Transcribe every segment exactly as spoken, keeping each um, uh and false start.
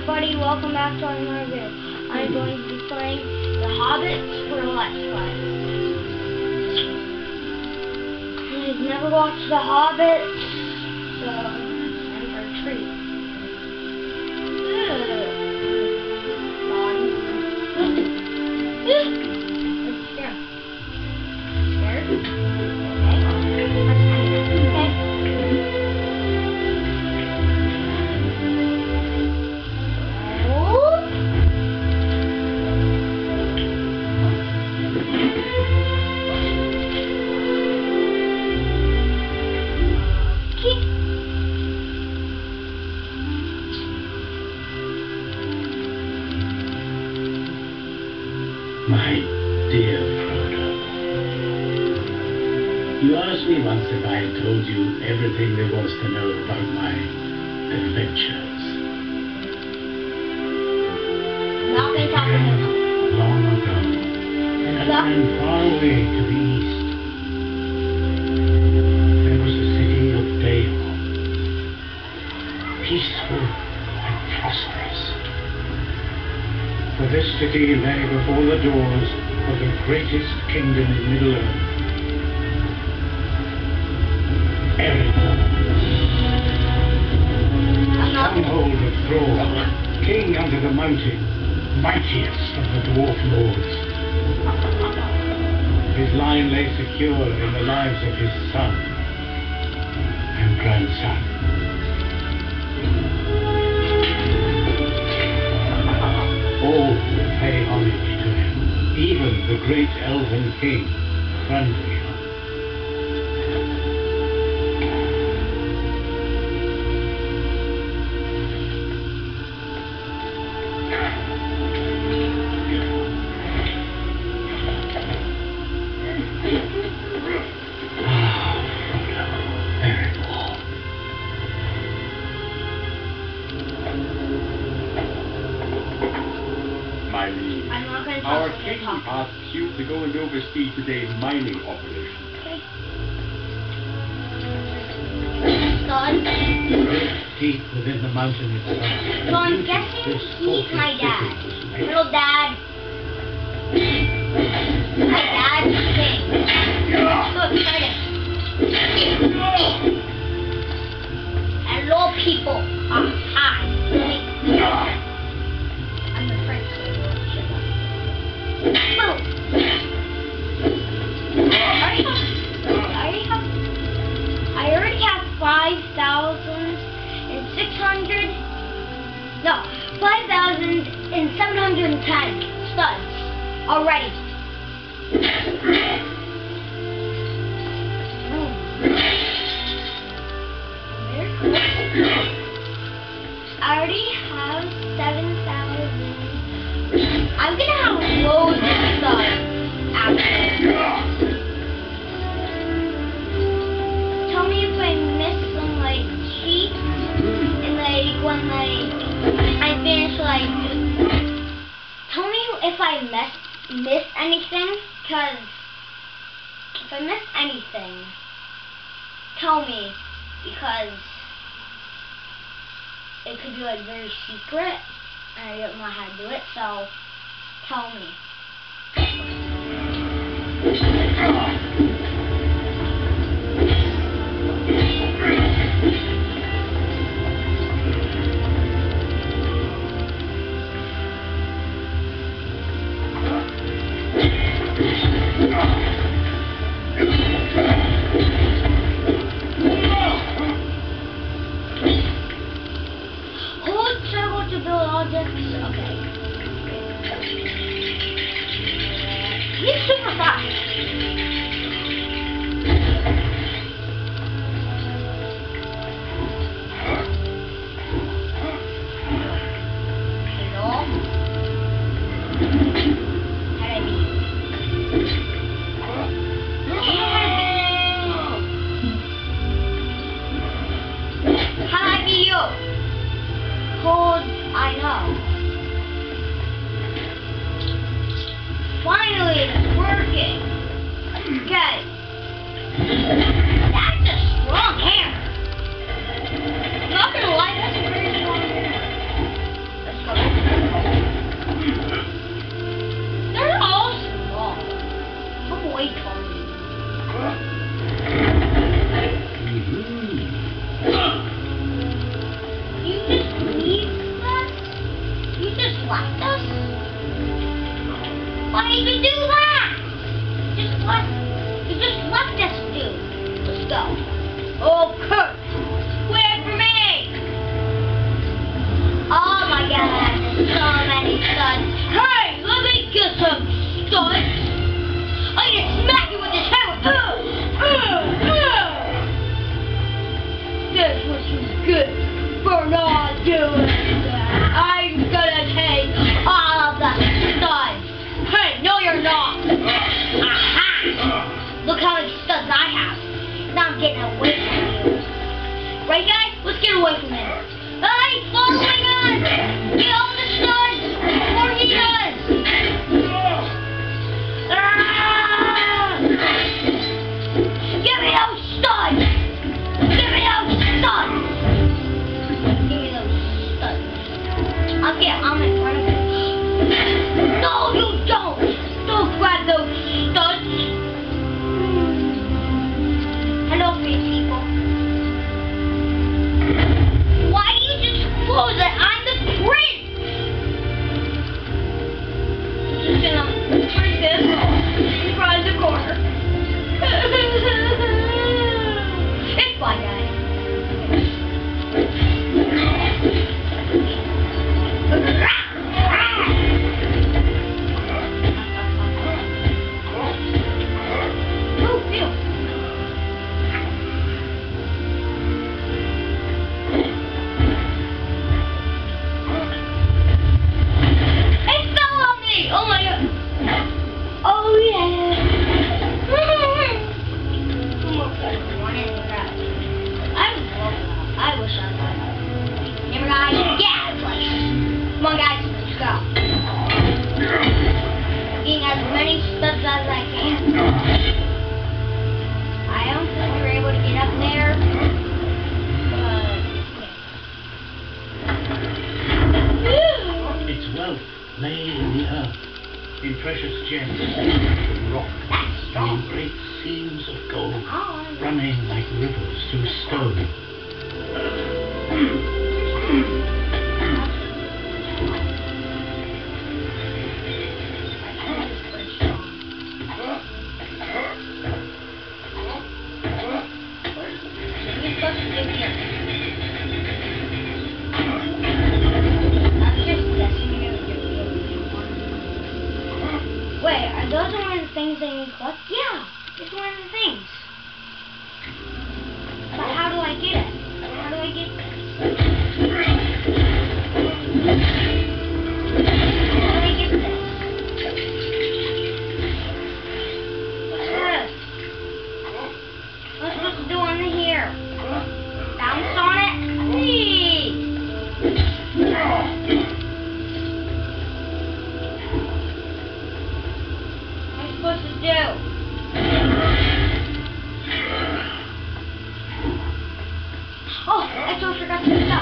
everybody, welcome back to another video. I'm going to be playing The Hobbit for Let's Play. I've never watched The Hobbit, so I'm for a treat. My dear Frodo, you asked me once if I had told you everything there was to know about my adventures. Not going to talk about it. Long ago, in a land far away to the east, there was a city of Dale, peaceful and prosperous. For this city lay before the doors of the greatest kingdom in Middle-earth, Erebor. Stronghold of Thor, king under the mountain, mightiest of the dwarf lords. His line lay secure in the lives of his son and grandson. All pay homage to him, even the great elven king, Thranduil. Ah, Frodo, Erebor. My liege, I'm not going to talk our about king it. asks you to go and oversee today's mining operation. Okay. Son. Deep within the mountain itself. So I'm guessing he's my dad. Little dad. My dad's king. I'm so excited. Hello, people. Ah, hi. I'm the prince. Boom. I already have. I already have. I already have five thousand and six hundred. No, five thousand and seven hundred and ten studs already. I already have seven thousand. I'm gonna have loads of studs after. Tell me if I miss some like sheep and like when like I finish like. Tell me if I miss miss anything, cause if I miss anything, tell me, because it could be like very secret and I don't know how to do it, so tell me. Hold circle to build objects. Okay. He's super fast. Hello? How do I be? How do I be you? Hold, I know. Finally, it's working. Okay. That's a strong hammer. Not gonna lie, that's a very strong hammer. Let's left us? Why did you do that? Just left. You just left us, dude. Let's go. Oh, Kurt. Wait for me. Oh my God. There's so many studs. Hey, let me get some studs. I'm gonna smack you with this hammer. Uh, uh, uh. This was good for not doing that. I'm gonna take all of the studs. Hey, no you're not. Aha! Look how many studs I have. Now I'm getting away from you. Right guys? Let's get away from him. Hey, he's following us! Get all the studs before he does! Ah! Give me those studs! Give me those studs! Give me those studs. I'll get, I'm in front of him. No, you don't! Don't grab those studs! Hello, free people. Why do you just close it? I'm the prince! Just gonna print this in front of the corner. It's fine, guys. Lay in the earth, in precious gems, rock, and in great seams of gold, running like rivers through stone. Wait, are those one of the things they need collect? Yeah, it's one of the things. But how do I get it? How do I get this? How do I get this? What's this? What's supposed to do on the here? Bounce on it? Please. Supposed to do? Oh, I totally forgot some stuff.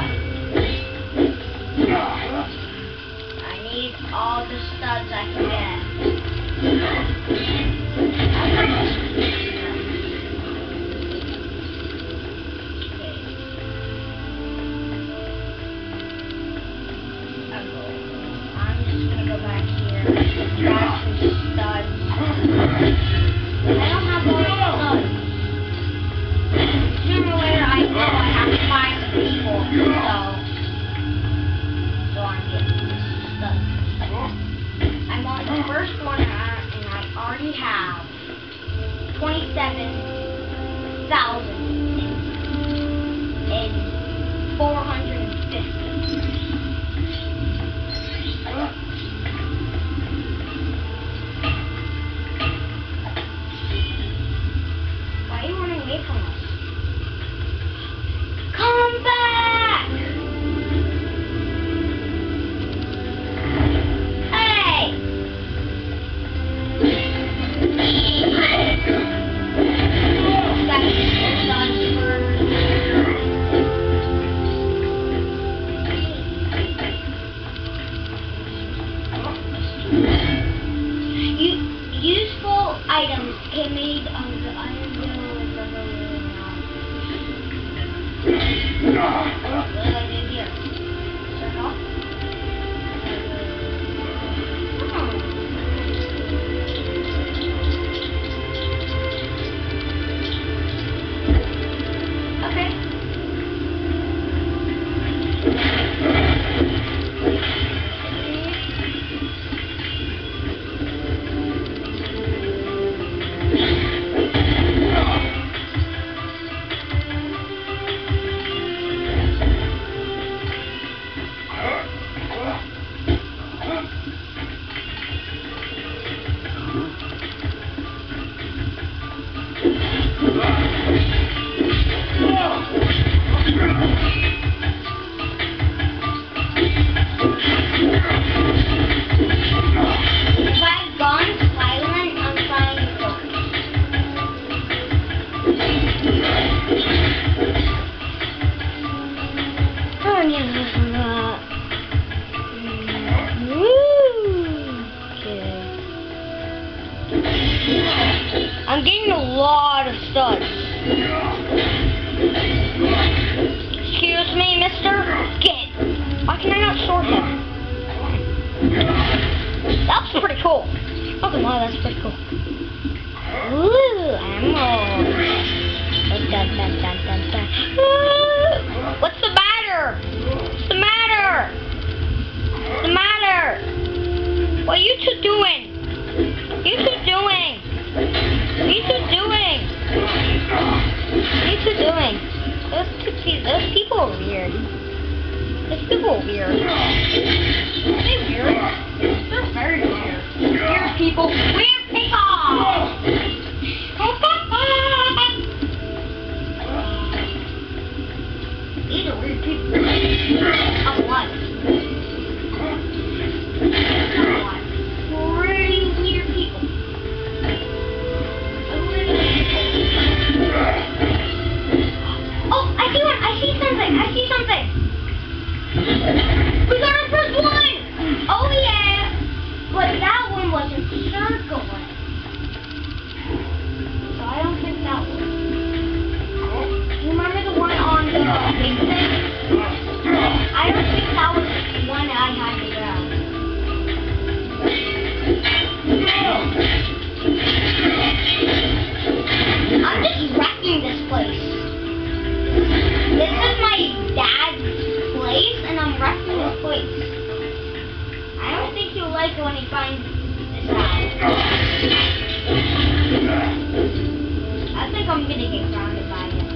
I need all the studs I can get. I'm just gonna go back here and grab some studs. I don't have all the studs. Sooner or later I know I have to find some people, so so I'm getting studs. I'm on the first one and I already have twenty-seven thousand and four hundred fifty. Why are you running away from us? Come back! Hey! That's done first. You, useful items can be made of the iron wheel. What do I do here? Circle? pretty cool. Okay, wow, that's pretty cool. Ooh, ammo. Dun, dun, dun, dun, dun, dun. Ooh, what's the matter? What's the matter? What's the matter? What are you two doing? What are you two doing? What are you two doing? What are you two doing? Those two people, those people are weird. Those people are weird. Are they weird? They're very weird. Weird people. Weird people! These are weird people. Of what? Of what? Pretty weird people. Oh, I see one! I see something! I see something! We got our first one! Oh yeah! But that one wasn't circling. So I don't think that one. You remember the one on the big thing? I don't think that was the one I had to grab. I'm just wrecking this place. This is my dad's place, and I'm wrecking this place. I don't think he'll like it when he finds this out. I think I'm gonna get grounded by him.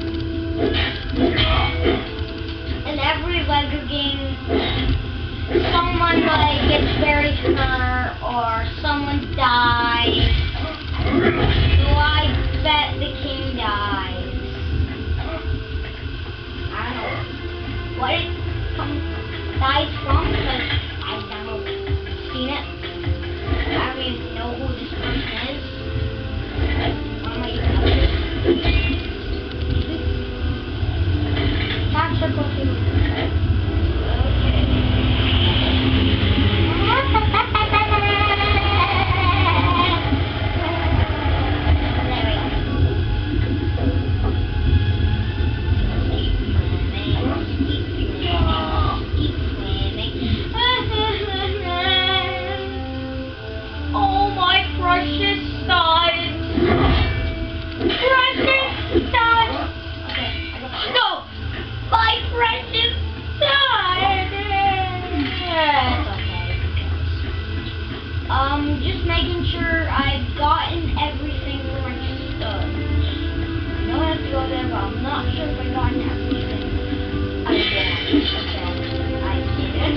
In every Lego game, someone like gets very hurt or someone dies. So I bet the king dies. I don't know what it comes dies from because I've never seen it. I don't even know who this person is. What am I even up to? Not circle two. Um, just making sure I've gotten everything understood. I know I have to go there, but I'm not sure if I've gotten everything again. Okay, I did it.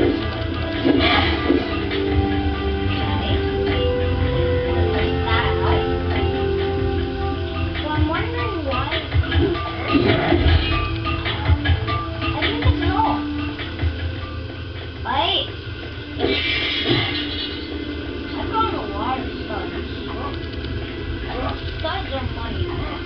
Okay. Take that out. So I'm wondering why. I think it's all. Right? Studs are money.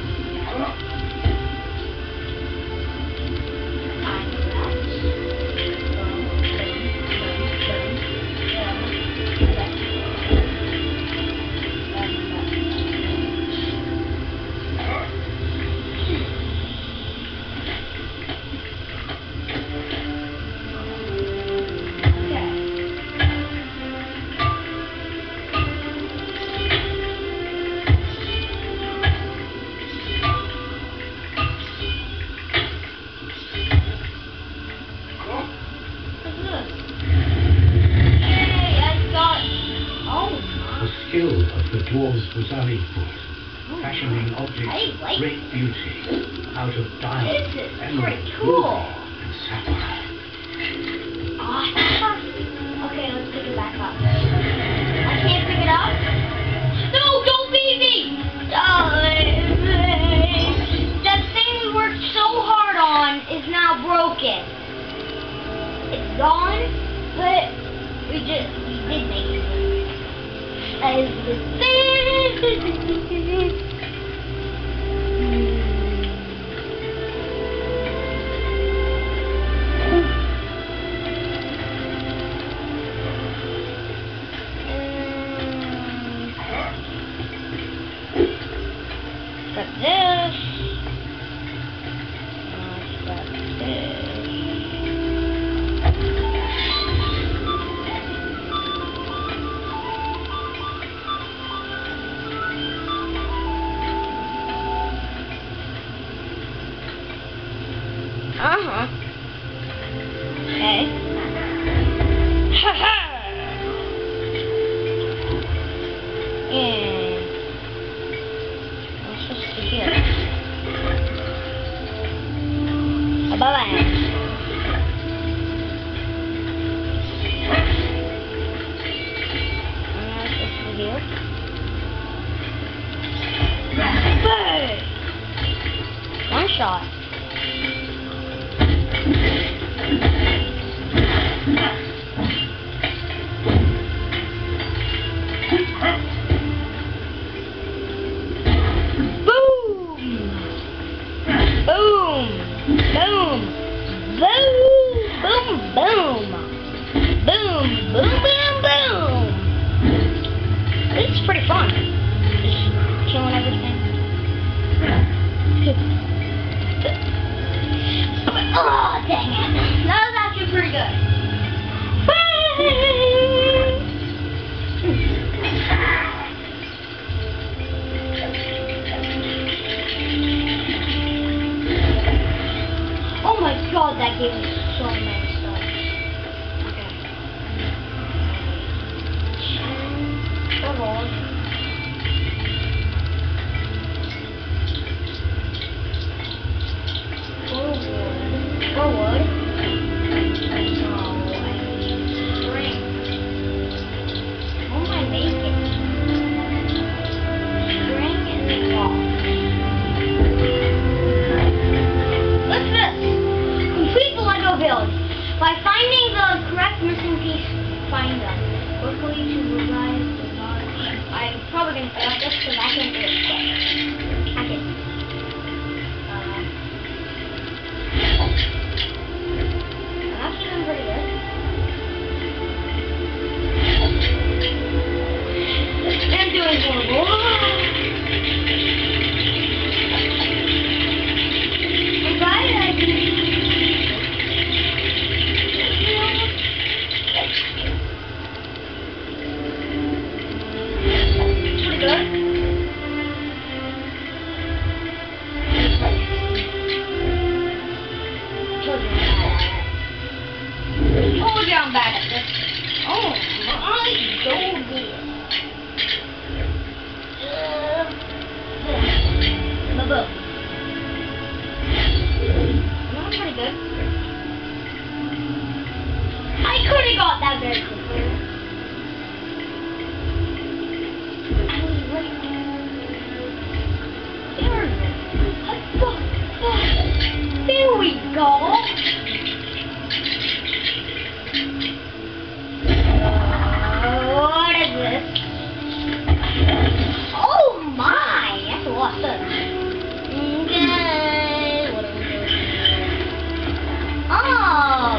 Dwarves was Arifut, fashioning objects of great beauty out of diamond, emerald, cool. ruby, and sapphire. Awesome. Okay, let's pick it back up. I can't pick it up? No, don't beat me! Oh, that thing we worked so hard on is now broken. It's gone, but we just we did make it. As the thing. Got this. Got this. Boom, boom, boom. It's pretty fun. Just killing everything. Oh, dang it. That was actually pretty good. Oh my god, that gave me so many stars. Okay. Forward. Forward. Forward. Oh, I need string. What am I making? String and then wall. What's this? Complete the Lego build. By finding the correct missing piece, find them. Quickly to revive the large. I'm probably going to fail this because I can do it quick. I can. Uh, I'm actually doing pretty good. I'm doing horrible. I'm glad I can. Told you I'm bad at this. Oh my god. Uh, book. That was pretty good. I could have got that very quickly. I was right there. There we go. What is this? Oh my! That's a lot of stuff. Okay. What are we doing? Oh!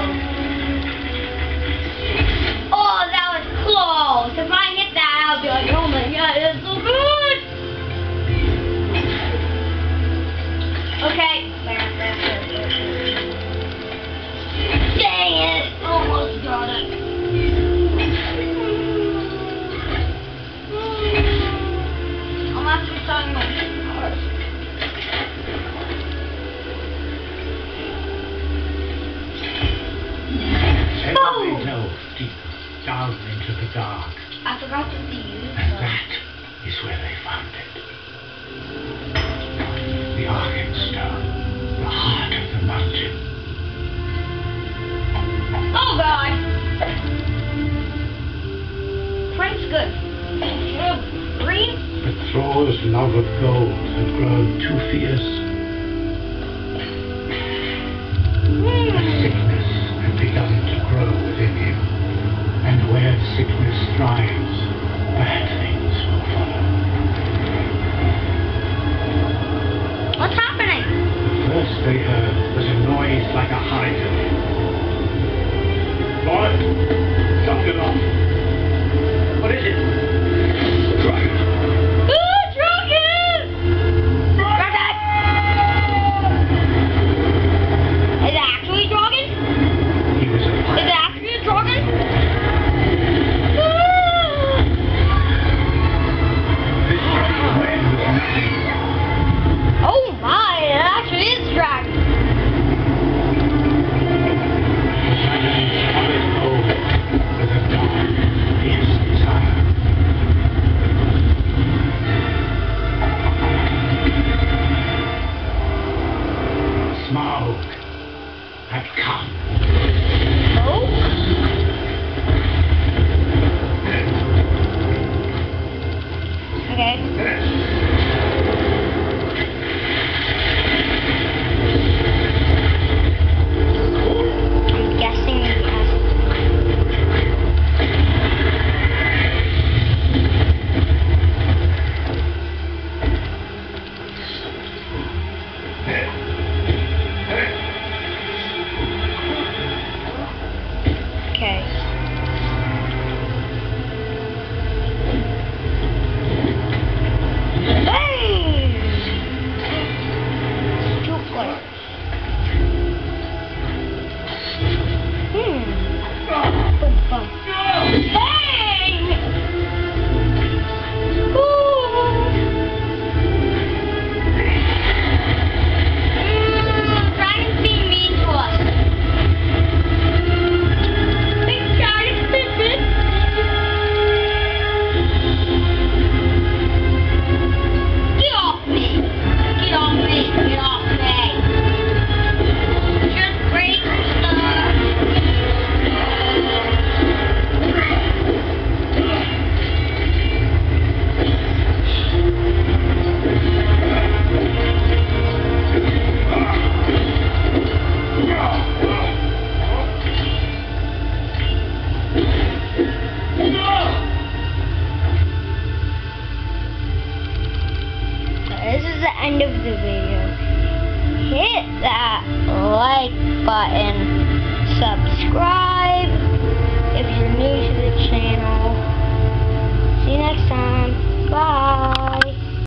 Oh, that was close. If I hit that, I'll be like, oh my god, that's so good! Okay. Dang it! Almost got it. I'm actually starting my cars. They delve deep down into the dark. I forgot to see you. And that is where they found it. The Arkenstone, the heart of the mountain. Oh god! Frank's good. Green? But Thor's love of gold had grown too fierce. Hmm. A sickness had begun to grow within him. And where sickness thrives, bad things will follow. What's happening? First they heard was a noise like a hydrant. Boy, something off. What is it? Dragon. Ooh, dragon! Dragon! Is it actually a dragon? He was a Is it actually a dragon? hit that like button, subscribe if you're new to the channel. See you next time. Bye.